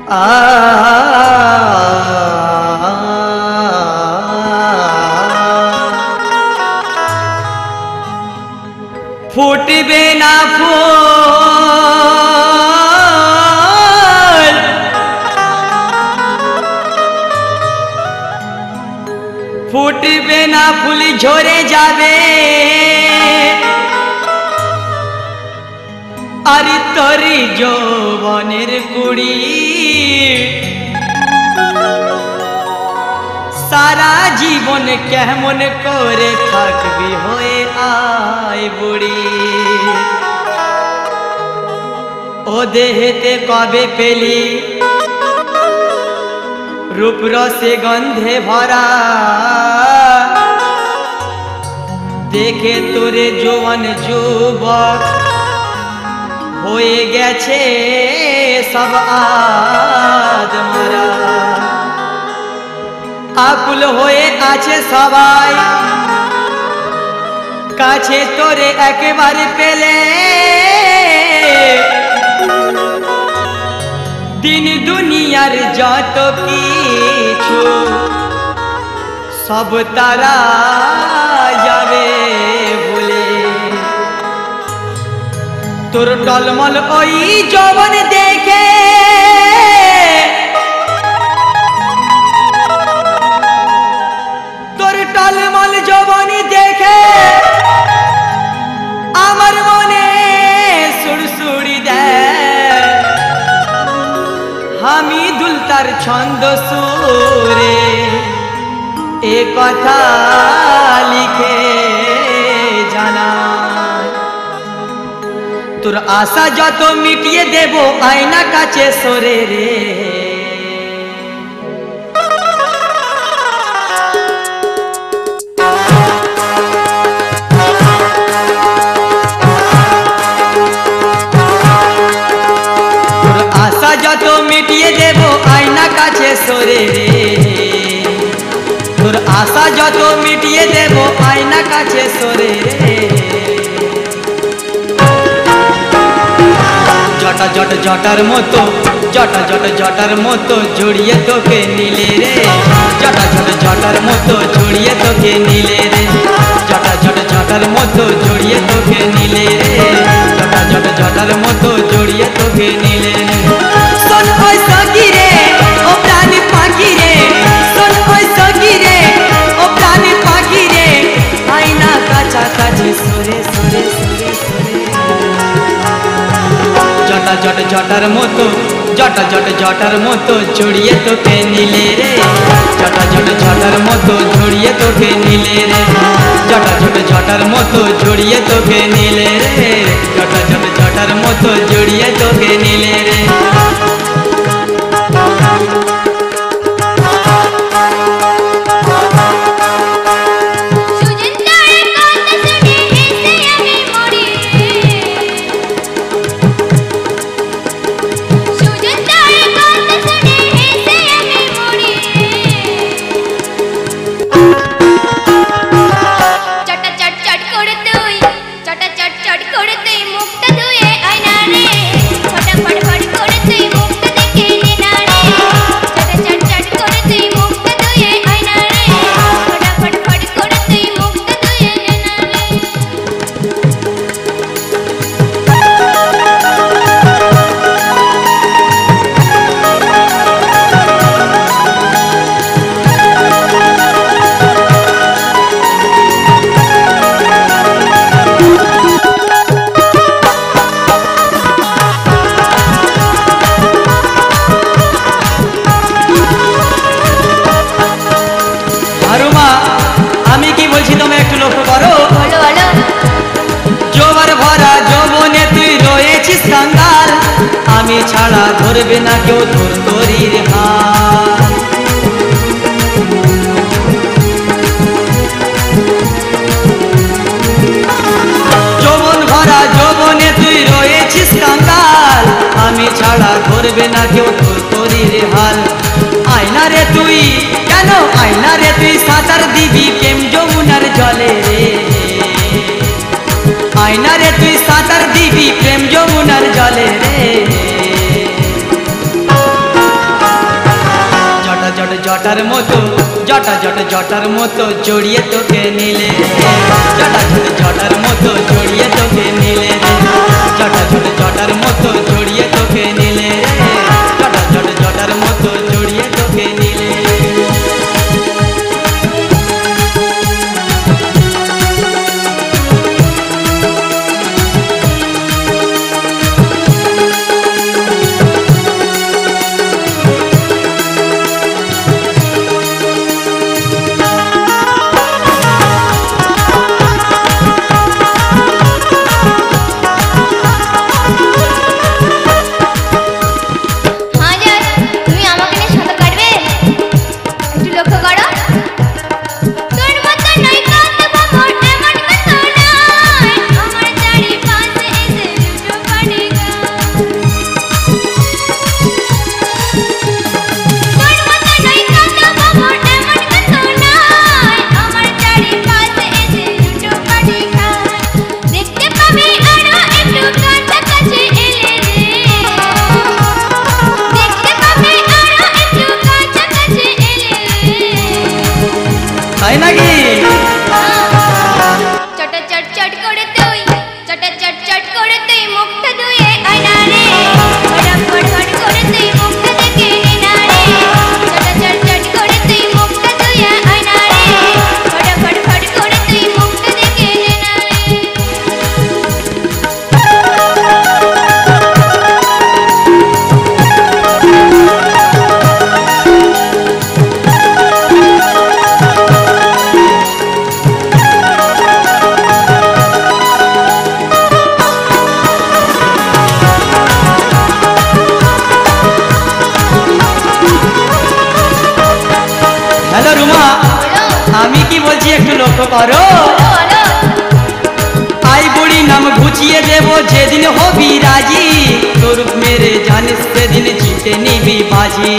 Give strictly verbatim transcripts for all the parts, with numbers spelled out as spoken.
फुटबे ना फूल फुटबे ना फूल झरे जाबे अरे तोरी যৌবনের কুড়ি सारा जीवन केमन करे थाकबी होए आय बुड़ी ओ देहते कबे पेली रूप रसे गंधे भरा देखे तोरे जवान जुबक होए गेछे सब आदमरा आकुल होए आछे सबाई काछे तोरे एकेबारे पेले दिन दुनियार जत किछु सब तारा जाबे भूले तोर टलमल ओई जवन देखे टलमल जवानी देखे आमर मने सुरसुरी दे हमी दुलतार छंद सुरे ए कथा लिखे जाना तोर आशा जत मिटिए देबो आईना काचे सरे रे तो मिटिए देबो आईना काछे सरे रे तोर आशा जत मिटिए देबो आईना काछे सरे रे जटा जट जटार मतो जटा जट जटार मतो जड़िए तोके नीले रे जटा जट जटार मतो जड़िए तोके नीले रे जटा जट जटार मतो जड़िए तोके नीले रे जटा जट जटार मतो जड़िए तोके नीले रे सुन ओय सखी रे ओ प्राणी पाखी रे सुन ओय सखी रे ओ प्राणी पाखी रे आईना काचा काछे सरे सरे सरे सरे जटा जट जटार मतो जटा जट जटार मतो जड़िए तोके नीले रे जटा जट जटार मतो जड़िए तोके नीले रे जटा जट जटार मतो जड़िए तोके नीले रे जटा जट जटार मतो जड़िए तोके नीले रे आमी छाड़ा धरबे ना केउ तोर तोरीर हाल যৌবন ভরা যৌবনে তুই রয়েছিস কাঙ্গাল आमी छाड़ा धरबे ना केउ तोर तोरीर हाल आईना रे तुई केन आईना रे तुई सातार दिबी प्रेम যমুনার জলে रे आईना रे तुई सातार दिबी प्रेम যমুনার জলে रे জটার মতো জটা জট জটার মতো জড়িয়ে তোকে নিলে জটা জট জটার মতো জড়িয়ে তোকে নিলে জটা জট জটার মতো জড়িয়ে তোকে নিলে জটা জট জটার মতো জড়িয়ে তোকে নিলে আমি কি বলছি একটু লক্ষ্য করো আই বুড়ি নাম ঘুচিয়ে দেব যেদিন হবি রাজি তোর মেরে জানিস সেদিন জিতে নিবি বাজি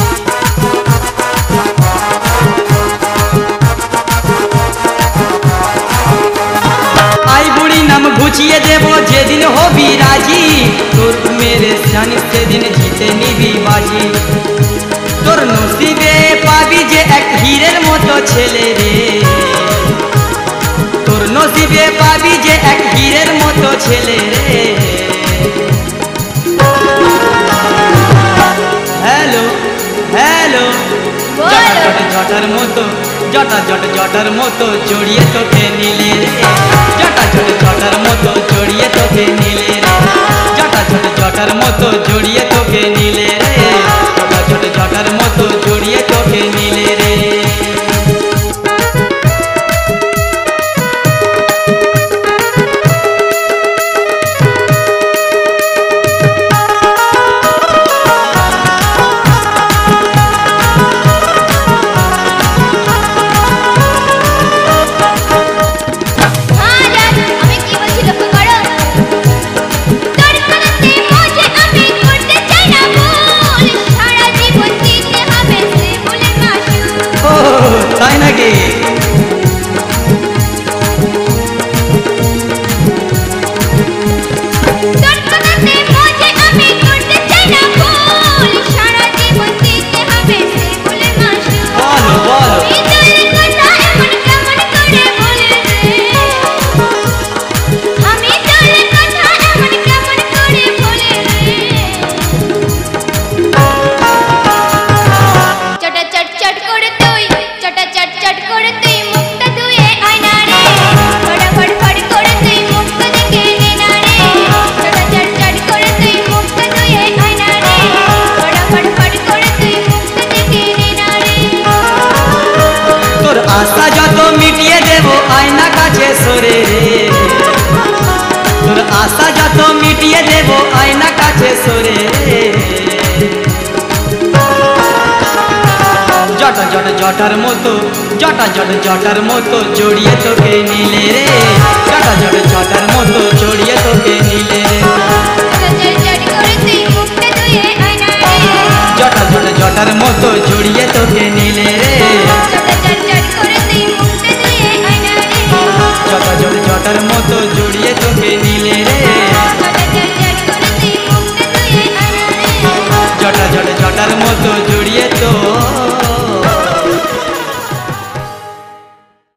আই বুড়ি নাম ঘুচিয়ে দেব যেদিন হবি রাজি তোর মেরে জানিস সেদিন জিতে নিবি বাজি তোর নসিবে পাবি যে এক হীরের মতো ছেলে রে তোর নসিবে পাবি যে এক হীরের মতো ছেলে রে হ্যালো হ্যালো জটা জট জটার মতো জটা জট জটার মতো জড়িয়ে তোকে নিলে রে জটা জট জটার মতো জড়িয়ে তোকে নিলে রে জটা জট জটার মতো জড়িয়ে তোকে নিলে রে জটা জট জটার মতো জড়িয়ে তোকে নিলে রে তাই নাকি আশা যত মিটিয়ে দেব আয়না কাছে সরে রে তোর আশা যত মিটিয়ে দেব আয়না কাছে সরে রে জটা জট জটার মতো জটা জট জটার মতো জড়িয়ে তোকে নিলে রে জটা জট জটার মতো জড়িয়ে তোকে নিলে রে জটা জট জটার মতো জড়িয়ে তোকে নিলে রে জটা জট জটার মতো জড়িয়ে তোকে নিলে রে